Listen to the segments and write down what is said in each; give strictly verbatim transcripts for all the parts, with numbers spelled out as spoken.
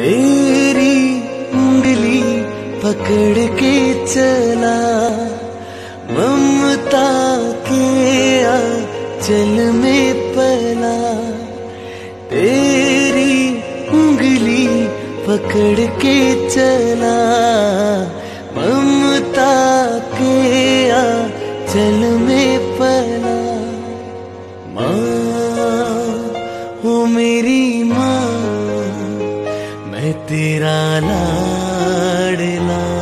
तेरी उंगली पकड़ के चला, ममता के आंचल में पला। तेरी उंगली पकड़ के चला, ममता के आंचल में पला। माँ हो मेरी माँ, मैं तेरा लाडला।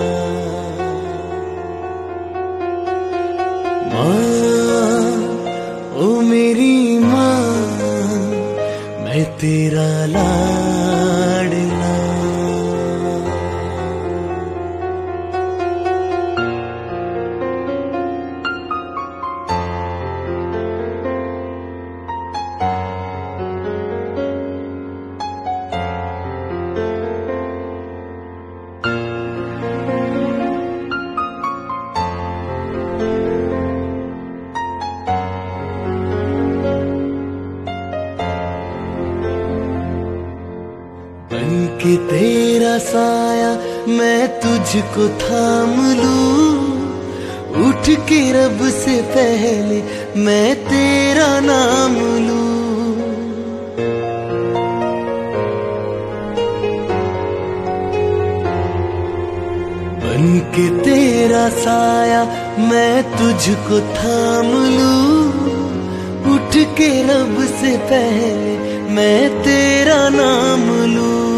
माँ ओ मेरी माँ, मैं तेरा लाडला। बन के तेरा साया मैं तुझको थाम लूं, उठ के रब से पहले मैं तेरा नाम लूं। बन के तेरा साया मैं तुझको थाम लूं, उठ के रब से पहले मैं तेरा नाम लूं।